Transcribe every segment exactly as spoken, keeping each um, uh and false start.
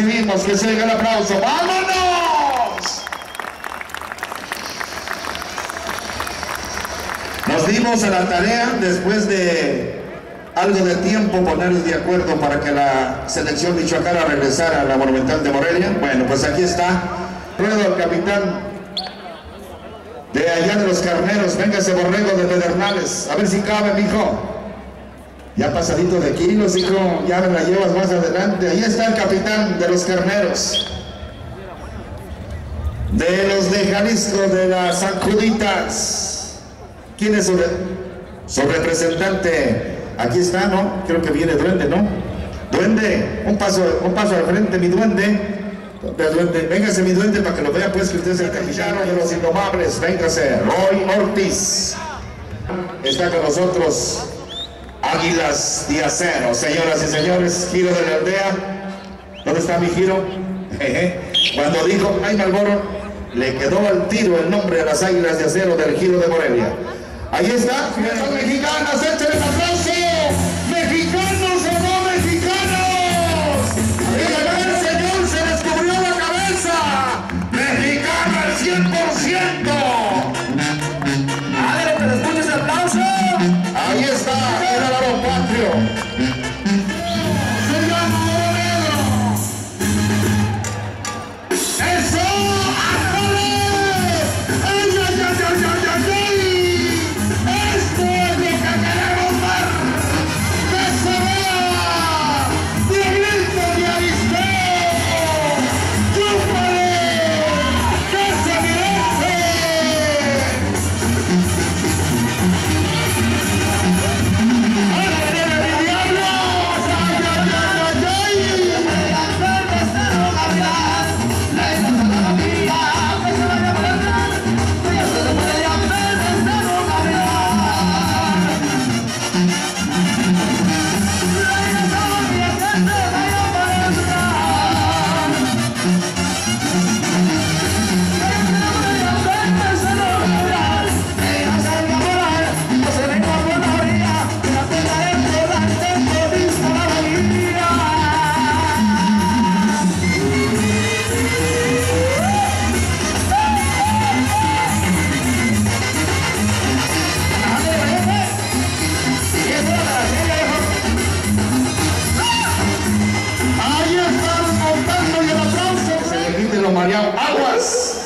recibimos, que se oiga el aplauso. ¡Vámonos! Nos dimos a la tarea, después de algo de tiempo, ponernos de acuerdo para que la selección michoacana regresara a la Monumental de Morelia. Bueno, pues aquí está. Ruedo al capitán de allá de los Carneros. Véngase, borrego de Pedernales. A ver si cabe, mijo. Ya pasadito de kilos, hijo. Ya me la llevas más adelante. Ahí está el capitán de los Carneros. De los de Jalisco, de las Sanjuditas. ¿Quién es su, re su representante? Aquí está, ¿no? Creo que viene Duende, ¿no? Duende, un paso, un paso al frente, mi Duende. Duende. Véngase, mi Duende, para que lo vea, pues, que usted es el capitán de los Indomables. Véngase, Roy Ortiz. Está con nosotros Águilas de Acero, señoras y señores. Giro de la aldea. ¿Dónde está mi Giro? Jeje. Cuando dijo ay Malboro, le quedó al tiro el nombre de las Águilas de Acero del Giro de Morelia. Ahí está, fiestas mexicanas, échenle el aplauso. ¡Mexicanos o no mexicanos! ¡El señor se descubrió la cabeza! ¡Mexicano al cien por ciento! ¡A ver, que le escuche ese aplauso! Ahí está, el alaro patrio. ¡Se llama Oro Negro! ¡Eso! ¡Ándale! ¡Ay, ay, ay, ay, ay, ay! Aguas.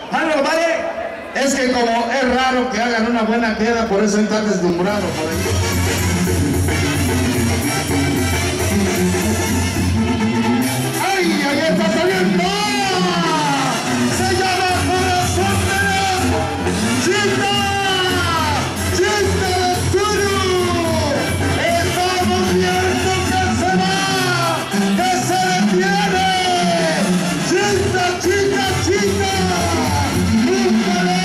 Es que como es raro que hagan una buena queda, por eso están deslumbrados por ahí. ¡Ay, ahí está saliendo! ¡Se llama Corazón de León! ¡Chita! ¡Chita de Turu! ¡Estamos viendo que se va! ¡Que se detiene! ¡Chita, chita, chita! ¡Búscale!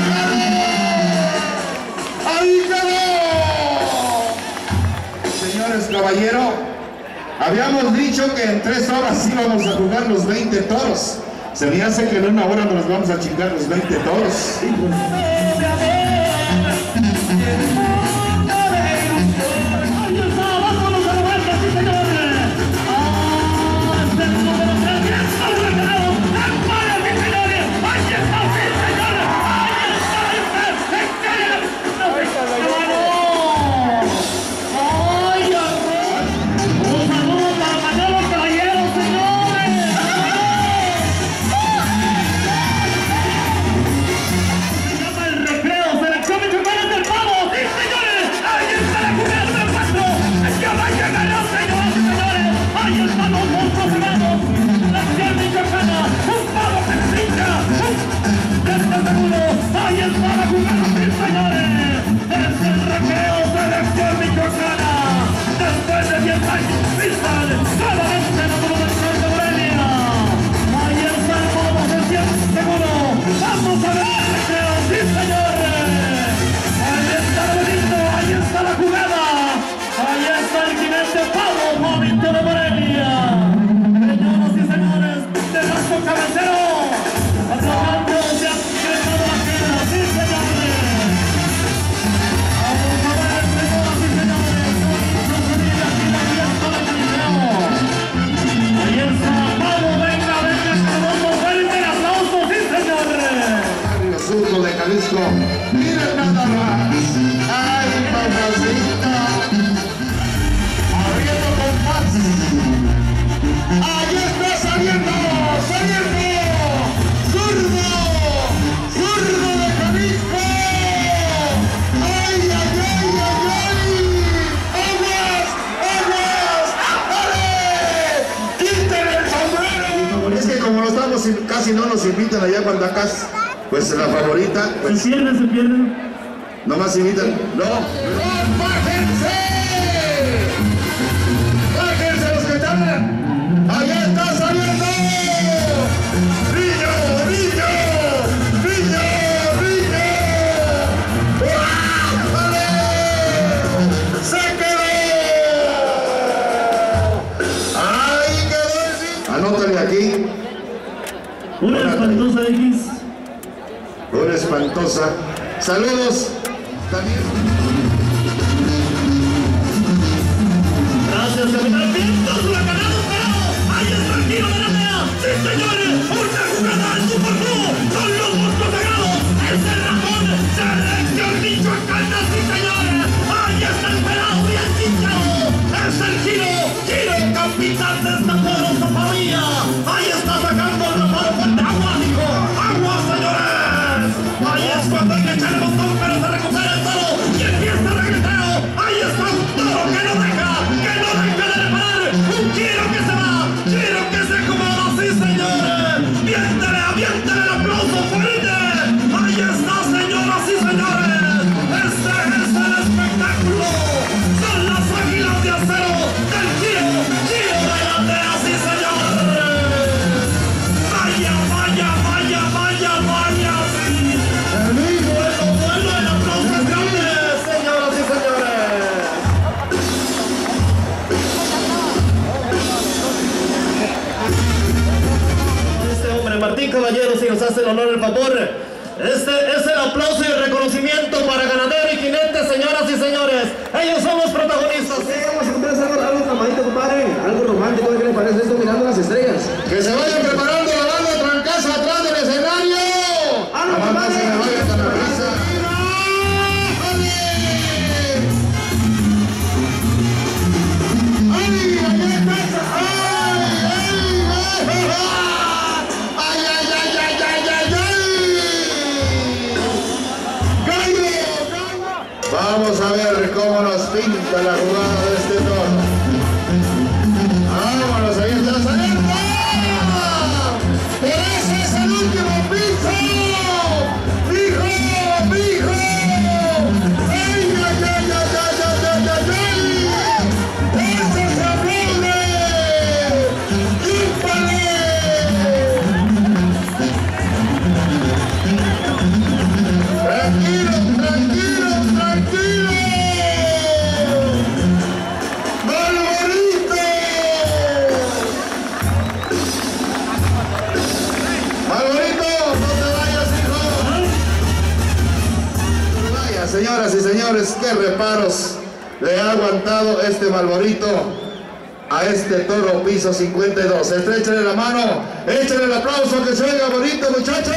¡Ahí quedó! Señores, caballero, habíamos dicho que en tres horas íbamos a jugar los veinte toros. Se me hace que en una hora nos vamos a chingar los veinte toros. Recreo casi no nos invitan allá cuando acá, pues la favorita. Pues, se pierde, se pierde. No más invitan, no. ¡Bájense! ¡Bájense los que están! ¡Allá está saliendo! ¡Niño, niño! ¡Niño, niño! ¡Vale! ¡Se quedó! ¡Ahí quedó! Anótale aquí. Una espantosa X. Una espantosa. Saludos. También. Gracias, capitán. ¡Vientos huracanados, pero! ¡Ahí está el tiro de la mea! ¡Sí, señores! ¡Una jugada al Super Bowl! ¡Son los monstruos sagrados! ¡Es el Ramón! ¡Selección Michoacana, sí, señores! ¡Ahí está el pelado bien hinchado! ¡Es el Giro! ¡Giro, capitán de esta poderosa familia! ¡Ahí está sacando el rapado fuerte! ¡Agua, hijo! ¡Agua, señores! ¡Ahí es cuando hay que echar el botón, pero se recupera el toro! ¡Y empieza el regreseo! ¡Ahí está un toro que no deja! ¡Que no deja de reparar! ¡Un Giro que se va! ¡Giro que se acomoda! ¡Sí, señores! ¡Viéntele, aviéntele el aplauso fuerte! ¡Ahí está, señoras y señores! ¡Este es el espectáculo! ¡Son las águilas de acero del Giro! ¡Giro de la aldea, sí, señores! ¡Vaya, vaya, vaya, vaya, vaya! ¡Sí! ¡Bueno, bueno, el aplauso es grande, señoras y señores! Este hombre, Martín Caballero, si nos hace el honor, el favor. Este es el aplauso y el reconocimiento para Ganadero y Jinete, señoras y señores. Ellos son los protagonistas. Sí, vamos a comenzar algo, algo calmadito, compadre. Algo romántico, ¿qué le parece esto? Mirando las estrellas. Que se vayan preparando la banda trancaza atrás del escenario. ¡Ah, no, La banda compadre! se me vaya con la risa. ¡Ay! ¡Ay! ¡Allá está! ¡Ay! ¡Ay! ¡Ay! ¡Ay! ¡Ay! ¡Ay! ¡Ay! ¡Ay! ¡Ay! ¡Gallo! ¡Gallo! Vamos a ver cómo nos pinta la jugada de este toro. ¡Vámonos! ¡Ahí está saliendo! ¡Pero ese es el último piso! ¡Mijo! ¡Mijo! ¡Ay! ¡Ay! ¡Ay! ¡Ay! ¡Ay! ¡Ay! ¡Ay! ¡Ay! ¡Eso se aplaude! ¡Chúpale! ¡Tranquilo! ¡Tranquilo! ¡Tranquilo! ¡Malvarito! ¡Malvarito! ¡No te vayas, hijo! ¡No te vayas, señoras y señores! ¡Qué reparos le ha aguantado este Malvarito a este toro piso cincuenta y dos! Estréchale la mano, échale el aplauso, que se oiga bonito, muchachos.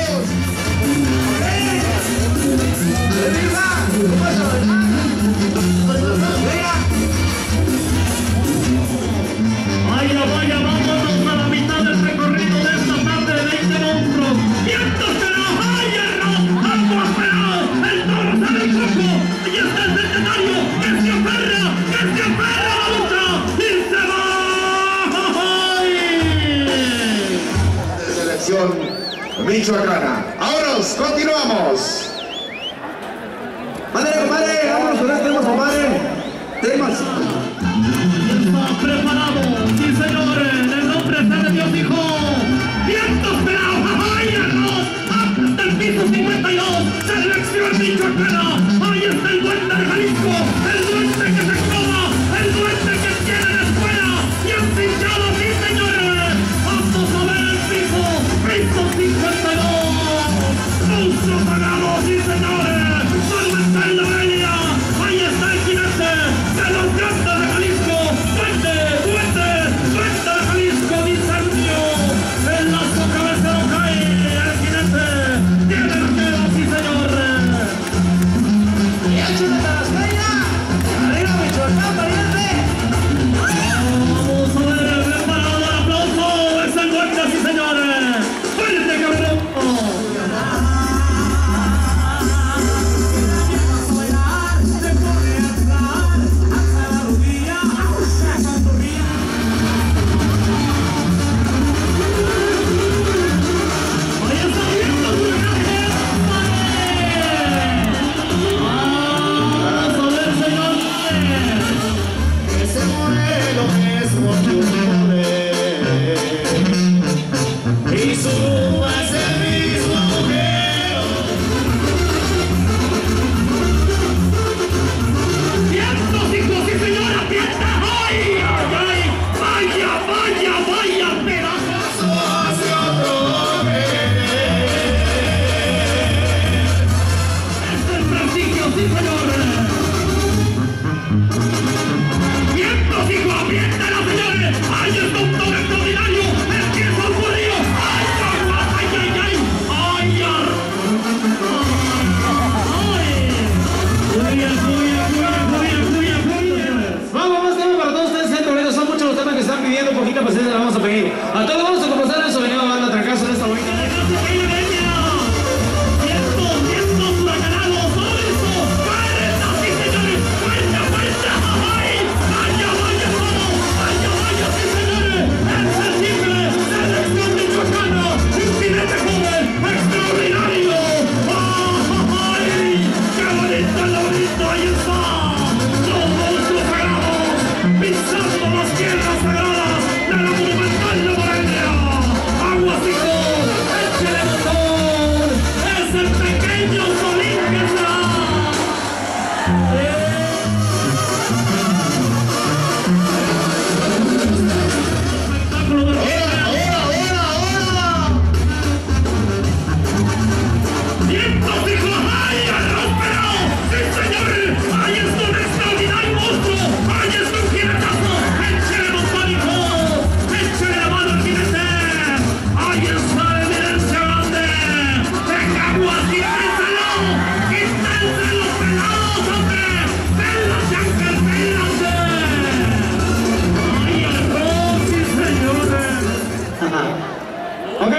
Vaya, vaya, vámonos a la mitad del recorrido de esta tarde de veinte monstruos. ¡Vientos pelados! ¡Ay, error! ¡Aguas pelados! ¡El toro sale el coco! ¡Ahí está el centenario! ¡Que se aferra! ¡Que se aferra la lucha! ¡Y se va! ¡Ay! De selección michoacana. ¡Vámonos! ¡Continuamos! Madre, compadre, vámonos con los temas, compadre. Temas. Está preparado, sí, señores. En el nombre de Dios, hijo. ¡Vientos pelados! ¡Ay, error! ¡Hasta el piso cincuenta y dos! ¡Selección michoacana! ¡Ahí está el duende de Jalisco! ¡El duende que se coma! ¡El duende que tiene la escuela! ¡Y han pinchado, sí, señores! ¡Vamos a ver el piso! ¡Piso cincuenta y dos! ¡Monstruo sagrado, sí, señores! ¡Duende en la avenida! ¡Ahí está el jinete de los grandes de Jalisco! ¡Duende! ¡Duende! ¡Duende de Jalisco! ¡Dice el mío! ¡El lazo cabecero cae! ¡El jinete tiene la queda, sí, señores! ¡Y échale a la estrella! ¡Arriba, Michoacán, pariente! Vamos a ver, preparado el aplauso, es el duende, sí, señores. ¡Fuerte, cabrón!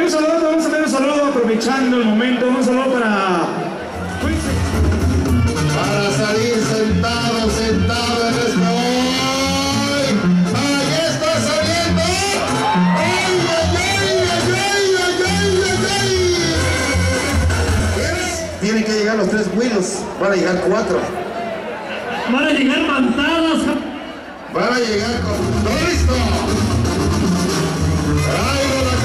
un saludo, vamos a ver un saludo aprovechando el momento. Un saludo para... Para salir sentado, sentado en este hoy. Ahí está saliendo. ¡Ay, ay, ay, ay, ay, ay, ay, ay! Tienen que llegar los tres wheels. Van a llegar cuatro. Van a llegar mandadas. Van a llegar con... ¡Todo listo! ¡Traigo la